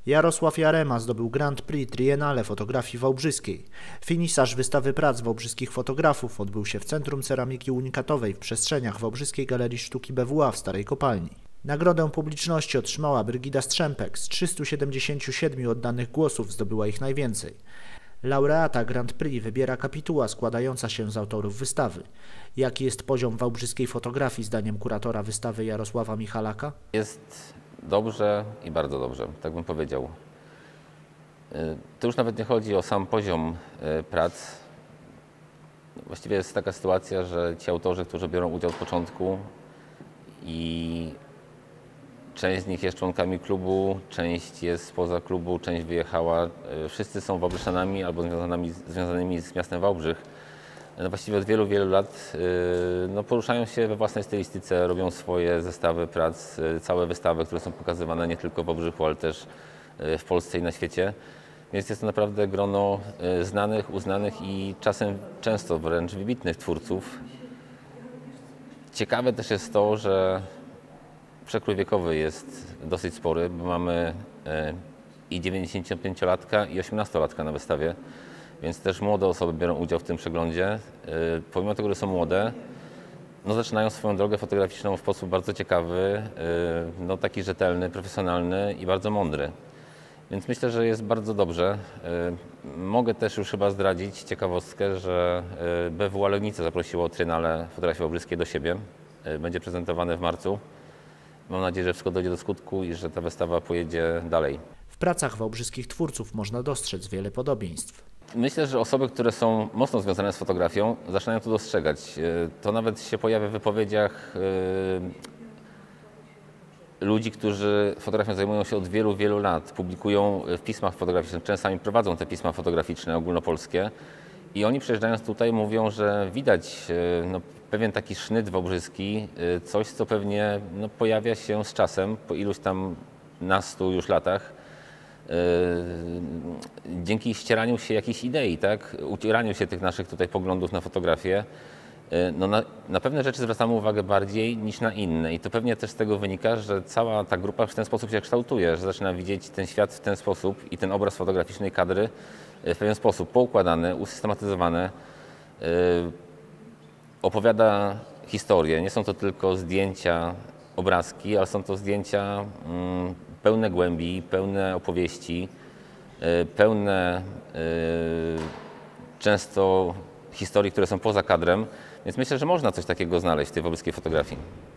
Jarosław Jarema zdobył Grand Prix Triennale fotografii wałbrzyskiej. Finisaż wystawy prac wałbrzyskich fotografów odbył się w Centrum Ceramiki Unikatowej w przestrzeniach Wałbrzyskiej Galerii Sztuki BWA w Starej Kopalni. Nagrodę publiczności otrzymała Brygida Strzępek. Z 377 oddanych głosów zdobyła ich najwięcej. Laureata Grand Prix wybiera kapituła składająca się z autorów wystawy. Jaki jest poziom wałbrzyskiej fotografii zdaniem kuratora wystawy Jarosława Michalaka? Jest dobrze i bardzo dobrze, tak bym powiedział. To już nawet nie chodzi o sam poziom prac. Właściwie jest taka sytuacja, że ci autorzy, którzy biorą udział od początku i część z nich jest członkami klubu, część jest spoza klubu, część wyjechała. Wszyscy są Wałbrzyczanami albo związanymi z miastem Wałbrzych. Właściwie od wielu, wielu lat poruszają się we własnej stylistyce, robią swoje zestawy prac, całe wystawy, które są pokazywane nie tylko w Wałbrzychu, ale też w Polsce i na świecie. Więc jest to naprawdę grono znanych, uznanych i czasem często wręcz wybitnych twórców. Ciekawe też jest to, że przekrój wiekowy jest dosyć spory, bo mamy i 95-latka i 18-latka na wystawie, więc też młode osoby biorą udział w tym przeglądzie. Pomimo tego, że są młode, zaczynają swoją drogę fotograficzną w sposób bardzo ciekawy, taki rzetelny, profesjonalny i bardzo mądry. Więc myślę, że jest bardzo dobrze. Mogę też już chyba zdradzić ciekawostkę, że BWA Legnica zaprosiło Triennale Fotografii Wałbrzyskiej do siebie. Będzie prezentowane w marcu. Mam nadzieję, że wszystko dojdzie do skutku i że ta wystawa pojedzie dalej. W pracach wałbrzyskich twórców można dostrzec wiele podobieństw. Myślę, że osoby, które są mocno związane z fotografią, zaczynają to dostrzegać. To nawet się pojawia w wypowiedziach ludzi, którzy fotografią zajmują się od wielu, wielu lat. Publikują w pismach fotograficznych, czasami prowadzą te pisma fotograficzne ogólnopolskie. I oni przyjeżdżając tutaj mówią, że widać pewien taki sznyt wałbrzyski, coś co pewnie pojawia się z czasem, po iluś tam nastu już latach, dzięki ścieraniu się jakichś idei, tak? Ucieraniu się tych naszych tutaj poglądów na fotografię. Na pewne rzeczy zwracamy uwagę bardziej niż na inne i to pewnie też z tego wynika, że cała ta grupa w ten sposób się kształtuje, że zaczyna widzieć ten świat w ten sposób i ten obraz fotograficznej kadry w pewien sposób poukładany, usystematyzowany, opowiada historię. Nie są to tylko zdjęcia, obrazki, ale są to zdjęcia pełne głębi, pełne opowieści, pełne często historii, które są poza kadrem, więc myślę, że można coś takiego znaleźć w tej wałbrzyskiej fotografii.